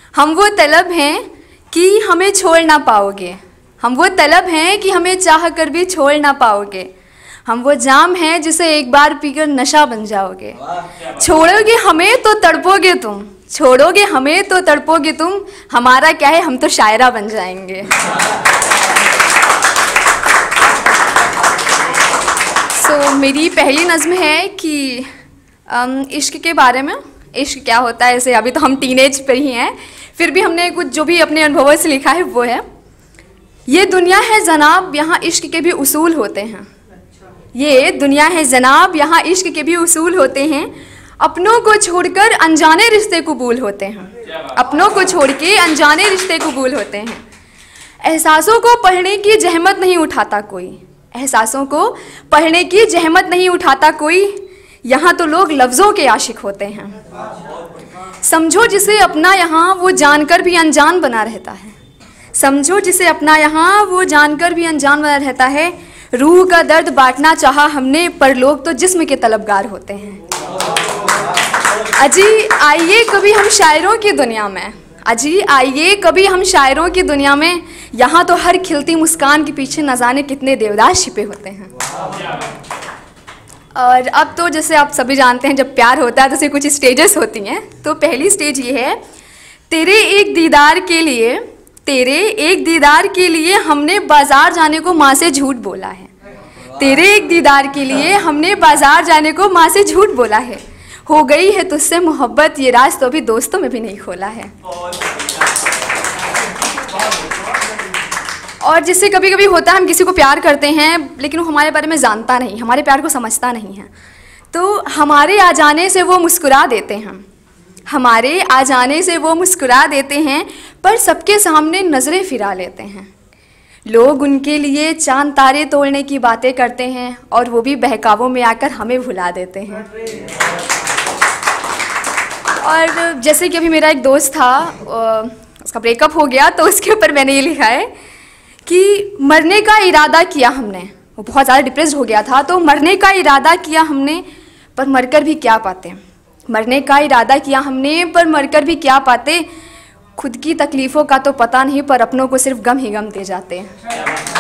हम वो तलब हैं कि हमें छोड़ ना पाओगे, हम वो तलब हैं कि हमें चाह कर भी छोड़ ना पाओगे, हम वो जाम हैं जिसे एक बार पीकर नशा बन जाओगे। छोड़ोगे हमें तो तड़पोगे तुम, छोड़ोगे हमें तो तड़पोगे तुम, हमारा क्या है हम तो शायरा बन जाएंगे। मेरी पहली नज़्म है कि इश्क के बारे में, इश्क क्या होता है। ऐसे अभी तो हम टीनेज पर ही हैं, फिर भी हमने कुछ जो भी अपने अनुभवों से लिखा है वो है। ये दुनिया है जनाब यहाँ इश्क के भी उसूल होते हैं, ये दुनिया है जनाब यहाँ इश्क के भी उसूल होते हैं, अपनों को छोड़कर अनजाने रिश्ते कबूल होते हैं, अपनों को छोड़ के अनजाने रिश्ते कबूल होते हैं। एहसासों को पढ़ने की जहमत नहीं उठाता कोई, एहसासों को पढ़ने की जहमत नहीं उठाता कोई, यहाँ तो लोग लफ्ज़ों के आशिक होते हैं। समझो जिसे अपना यहाँ वो जानकर भी अनजान बना रहता है, समझो जिसे अपना यहाँ वो जानकर भी अनजान बना रहता है। रूह का दर्द बांटना चाहा हमने पर लोग तो जिस्म के तलबगार होते हैं। अजी आइए कभी हम शायरों की दुनिया में, अजी आइए कभी हम शायरों की दुनिया में, यहाँ तो हर खिलती मुस्कान के पीछे न जाने कितने देवदास छिपे होते हैं। और अब तो जैसे आप सभी जानते हैं जब प्यार होता है तो उसे कुछ स्टेजेस होती हैं। तो पहली स्टेज ये है, तेरे एक दीदार के लिए, तेरे एक दीदार के लिए हमने बाजार जाने को माँ से झूठ बोला है, तेरे एक दीदार के लिए हमने बाजार जाने को माँ से झूठ बोला है, हो गई है तुझसे मोहब्बत ये राज तो अभी दोस्तों में भी नहीं खोला है। और जिससे कभी कभी होता है हम किसी को प्यार करते हैं लेकिन वो हमारे बारे में जानता नहीं, हमारे प्यार को समझता नहीं है, तो हमारे आ जाने से वो मुस्कुरा देते हैं, हमारे आ जाने से वो मुस्कुरा देते हैं, पर सबके सामने नज़रें फिरा लेते हैं। लोग उनके लिए चांद तारे तोड़ने की बातें करते हैं और वो भी बहकावों में आकर हमें भुला देते हैं। और जैसे कि अभी मेरा एक दोस्त था, उसका ब्रेकअप हो गया, तो उसके ऊपर मैंने ये लिखा है कि मरने का इरादा किया हमने, वो बहुत ज़्यादा डिप्रेस्ड हो गया था, तो मरने का इरादा किया हमने पर मरकर भी क्या पाते, मरने का इरादा किया हमने पर मरकर भी क्या पाते, खुद की तकलीफ़ों का तो पता नहीं पर अपनों को सिर्फ गम ही गम दे जाते हैं।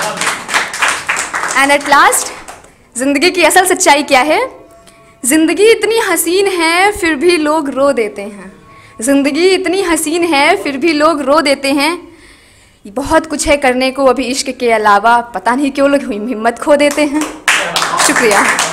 एंड एट लास्ट, ज़िंदगी की असल सच्चाई क्या है? ज़िंदगी इतनी हसीन है फिर भी लोग रो देते हैं, ज़िंदगी इतनी हसीन है फिर भी लोग रो देते हैं, बहुत कुछ है करने को अभी इश्क के अलावा, पता नहीं क्यों लोग हिम्मत खो देते हैं। शुक्रिया।